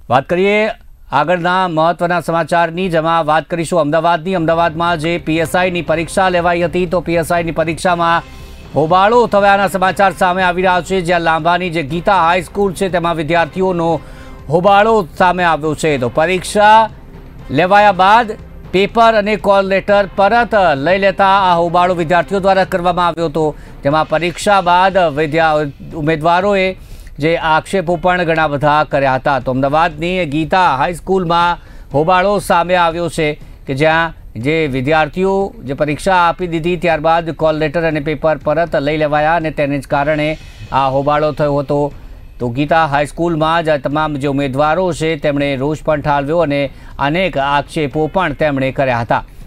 વાત કરીએ આગળના મહત્વના સમાચારની, જેમાં વાત કરીશું અમદાવાદમાં જે પીએસઆઈની પરીક્ષા લેવાઈ હતી, તો પીએસઆઈની પરીક્ષામાં હોબાળો થયાના સમાચાર સામે આવી રહ્યા છે। જ્યાં લાંબાની જે ગીતા હાઈસ્કૂલ છે તેમાં વિદ્યાર્થીઓનો હોબાળો સામે આવ્યો છે। તો પરીક્ષા લેવાયા બાદ પેપર અને કોલ લેટર પરત લઈ લેતા આ હોબાળો વિદ્યાર્થીઓ દ્વારા કરવામાં આવ્યો હતો। તેમાં પરીક્ષા બાદ ઉમેદવારોએ જે આક્ષેપો પણ ઘણા બધા કર્યા હતા। તો અમદાવાદની ગીતા હાઈસ્કૂલમાં હોબાળો સામે આવ્યો છે કે જ્યાં જે વિદ્યાર્થીઓ જે પરીક્ષા આપી દીધી ત્યારબાદ કોલ લેટર અને પેપર પરત લઈ લેવાયા અને તેને જ કારણે આ હોબાળો થયો હતો। તો ગીતા હાઈસ્કૂલમાં જ તમામ જે ઉમેદવારો છે તેમણે રોષ પણ ઠાલવ્યો અને અનેક આક્ષેપો પણ તેમણે કર્યા હતા।